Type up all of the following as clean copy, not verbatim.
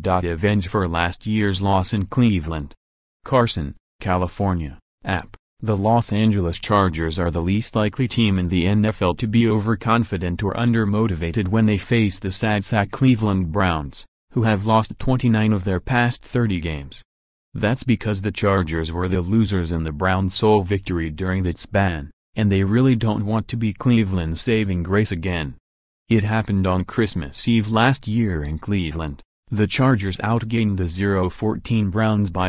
r.evenge for last year's loss in Cleveland. CARSON, California. App. The Los Angeles Chargers are the least likely team in the NFL to be overconfident or undermotivated when they face the sad-sack Cleveland Browns, who have lost 29 of their past 30 games. That's because the Chargers were the losers in the Browns' sole victory during that span, and they really don't want to be Cleveland's saving grace again. It happened on Christmas Eve last year in Cleveland. The Chargers outgained the 0-14 Browns by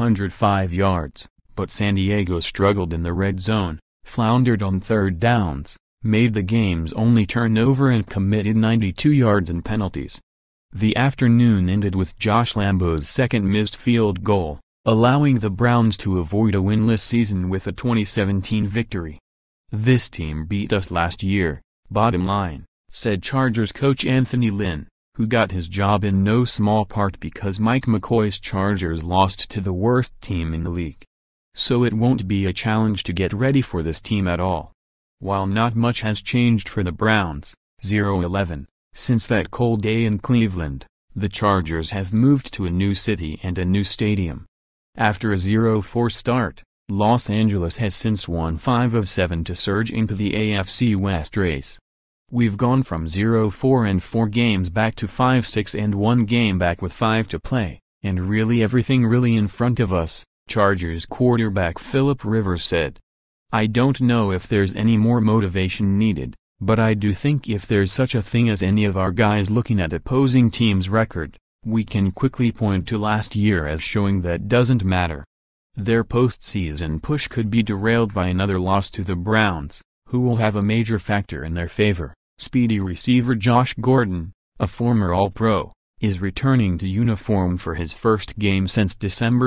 105 yards, but San Diego struggled in the red zone, floundered on third downs, made the game's only turnover and committed 92 yards in penalties. The afternoon ended with Josh Lambo's second missed field goal, allowing the Browns to avoid a winless season with a 2017 victory. "This team beat us last year, bottom line," said Chargers coach Anthony Lynn, who got his job in no small part because Mike McCoy's Chargers lost to the worst team in the league. "So it won't be a challenge to get ready for this team at all." While not much has changed for the Browns, 0-11, since that cold day in Cleveland, the Chargers have moved to a new city and a new stadium. After a 0-4 start, Los Angeles has since won 5 of 7 to surge into the AFC West race. "We've gone from 0-4 and 4 games back to 5-6 and 1 game back with 5 to play, and really everything really in front of us," Chargers quarterback Philip Rivers said. "I don't know if there's any more motivation needed, but I do think if there's such a thing as any of our guys looking at opposing teams' record, we can quickly point to last year as showing that doesn't matter. Their postseason push could be derailed by another loss to the Browns, who will have a major factor in their favor." Speedy receiver Josh Gordon, a former All-Pro, is returning to uniform for his first game since December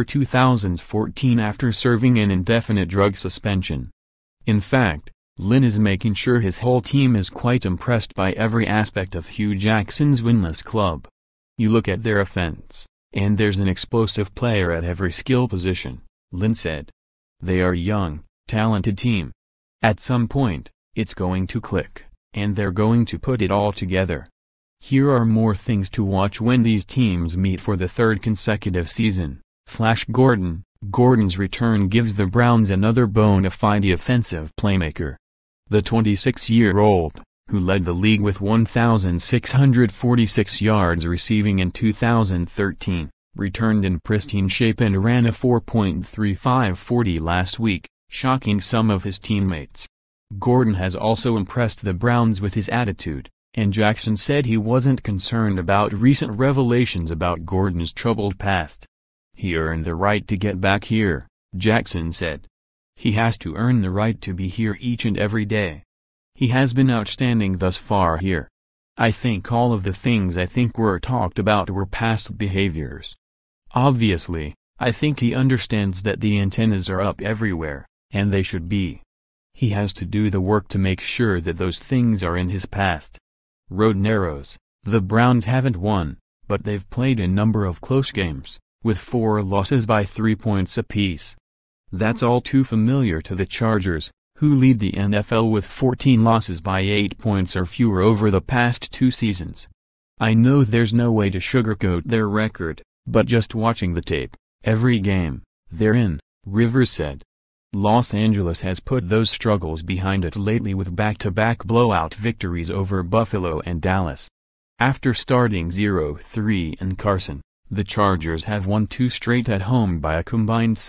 2014 after serving an indefinite drug suspension. In fact, Lynn is making sure his whole team is quite impressed by every aspect of Hugh Jackson's winless club. "You look at their offense, and there's an explosive player at every skill position," Lynn said. "They are a young, talented team. At some point, it's going to click, and they're going to put it all together. Here are more things to watch when these teams meet for the third consecutive season." Flash Gordon. Gordon's return gives the Browns another bona fide offensive playmaker. The 26-year-old, who led the league with 1,646 yards receiving in 2013, returned in pristine shape and ran a 4.35 40 last week, shocking some of his teammates. Gordon has also impressed the Browns with his attitude, and Jackson said he wasn't concerned about recent revelations about Gordon's troubled past. "He earned the right to get back here," Jackson said. "He has to earn the right to be here each and every day. He has been outstanding thus far here. I think all of the things I think were talked about were past behaviors. Obviously, I think he understands that the antennas are up everywhere, and they should be. He has to do the work to make sure that those things are in his past." Road narrows. The Browns haven't won, but they've played a number of close games, with 4 losses by 3 points apiece. That's all too familiar to the Chargers, who lead the NFL with 14 losses by 8 points or fewer over the past 2 seasons. "I know there's no way to sugarcoat their record, but just watching the tape, every game they're in," Rivers said. Los Angeles has put those struggles behind it lately with back-to-back blowout victories over Buffalo and Dallas. After starting 0-3 in CARSON, the Chargers have won 2 straight at home by a combined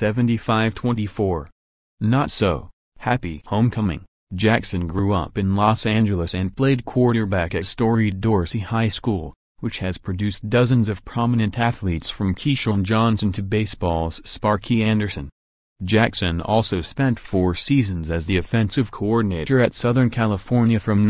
75-24. Not so happy homecoming. Jackson grew up in Los Angeles and played quarterback at storied Dorsey High School, which has produced dozens of prominent athletes from Keyshawn Johnson to baseball's Sparky Anderson. Jackson also spent 4 seasons as the offensive coordinator at Southern California from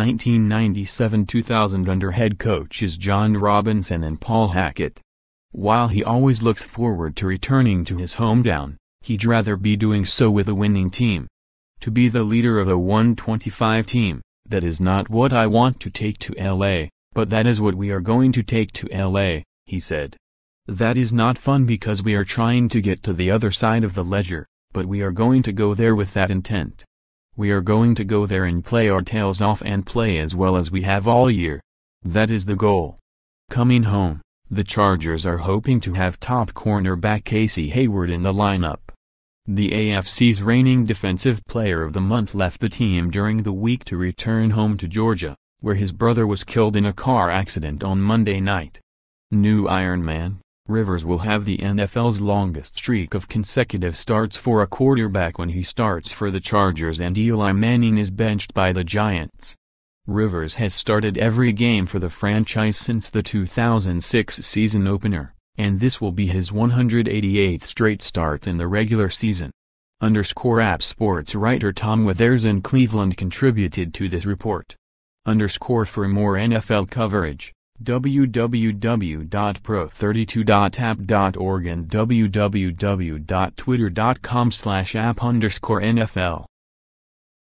1997-2000 under head coaches John Robinson and Paul Hackett. While he always looks forward to returning to his hometown, he'd rather be doing so with a winning team. "To be the leader of a 125 team, that is not what I want to take to LA, but that is what we are going to take to LA," he said. "That is not fun because we are trying to get to the other side of the ledger, but we are going to go there with that intent. We are going to go there and play our tails off and play as well as we have all year. That is the goal." Coming home, The Chargers are hoping to have top cornerback Casey Hayward in the lineup. The AFC's reigning Defensive Player of the Month left the team during the week to return home to Georgia, where his brother was killed in a car accident on Monday night. New Iron Man, Rivers will have the NFL's longest streak of consecutive starts for a quarterback when he starts for the Chargers and Eli Manning is benched by the Giants. Rivers has started every game for the franchise since the 2006 season opener, and this will be his 188th straight start in the regular season. _App Sports writer Tom Withers in Cleveland contributed to this report. For more NFL coverage, www.pro32.app.org and www.twitter.com/app_NFL.